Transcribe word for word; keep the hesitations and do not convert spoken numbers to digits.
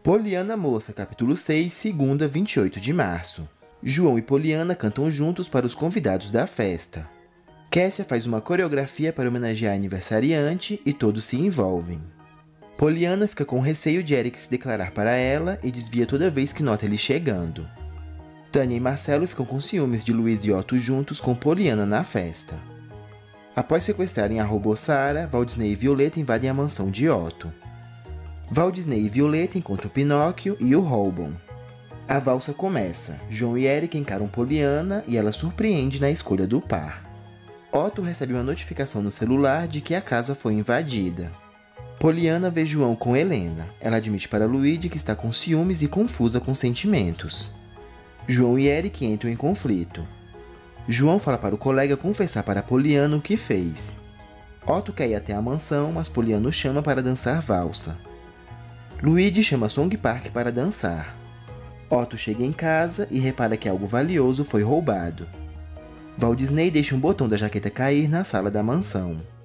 Poliana Moça, capítulo seis, segunda, vinte e oito de março. João e Poliana cantam juntos para os convidados da festa. Kessia faz uma coreografia para homenagear a aniversariante e todos se envolvem. Poliana fica com receio de Eric se declarar para ela e desvia toda vez que nota ele chegando. Tânia e Marcelo ficam com ciúmes de Luiz e Otto juntos com Poliana na festa. Após sequestrarem a robô Sarah, Valdisney e Violeta invadem a mansão de Otto. Valdisney e Violeta encontram Pinóquio e o roubam. A valsa começa. João e Eric encaram Poliana e ela surpreende na escolha do par. Otto recebe uma notificação no celular de que a casa foi invadida. Poliana vê João com Helena. Ela admite para Luigi que está com ciúmes e confusa com sentimentos. João e Eric entram em conflito. João fala para o colega confessar para Poliana o que fez. Otto quer ir até a mansão, mas Poliana o chama para dançar valsa. Luigi chama Song Park para dançar. Otto chega em casa e repara que algo valioso foi roubado. Valdisney deixa um botão da jaqueta cair na sala da mansão.